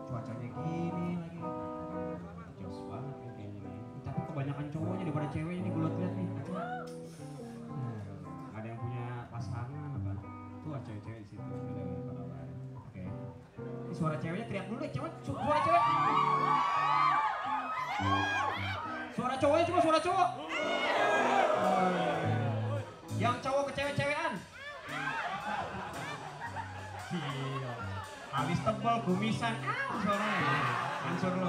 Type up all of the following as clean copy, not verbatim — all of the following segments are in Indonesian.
cuacanya gini lagi. Jos banget ya kayaknya nih. Tapi kebanyakan cowoknya daripada ceweknya nih gue liat nih. Ada yang punya pasangan apa? Tuh cewek-cewek di situ. Oke. Ini suara ceweknya teriak dulu deh, cewek. Suara cewek. Suara cowoknya cuma suara cowok. Yang cowok ke cewek-cewekan. Gila. Habis tebal kumisan. Suaranya. Ansur lo.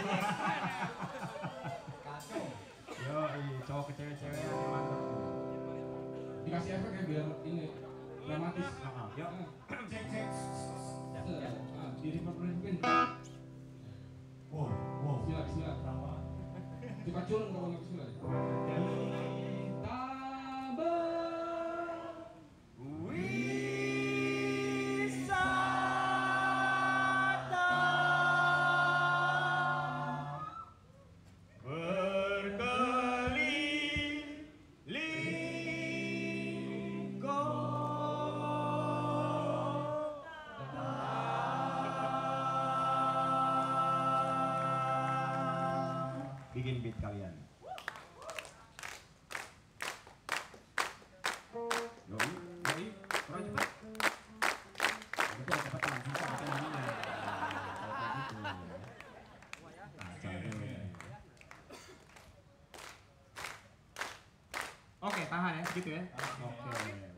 Yo, cowok ke cewek-cewekan mantap. Dikasih efek ya biar ini dramatis. Yuk. Diri memperhatikan. Wow. Siap. Cepat culun kalau nggak silat. Kita Wisata berkeliling bikin beat kalian. Yoi, kurang cepat. Itu kecepatan, susah apa namanya. Oke, tahan ya, segitu ya. Oke.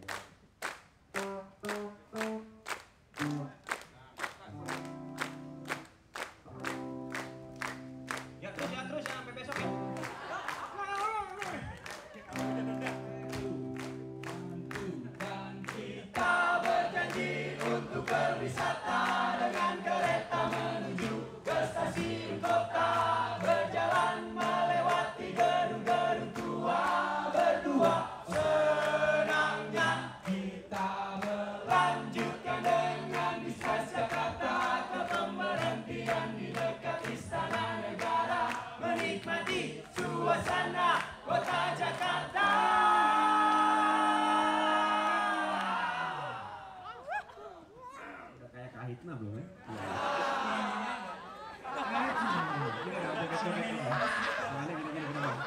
Ya terus ya sampai besok ya. dan Kita berjanji untuk berwisata dengan kereta menuju ke stasiun kota, berjalan melewati gedung-gedung tua, berdua senangnya kita melanjutkan dengan bis Jakarta ke pemberhentian di dekat Istana Negara, menikmati suasana kota Jakarta. Udah kayak Kahitna belum ya? Gini dong, joget-joget nih. Soalnya gini.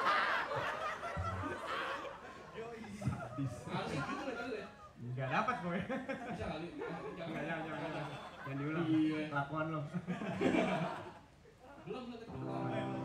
harusnya gitu deh. Nggak dapat gue. Bisa kali. Jangan. Jangan diulang. Iya. Kelakuan lo. Belum.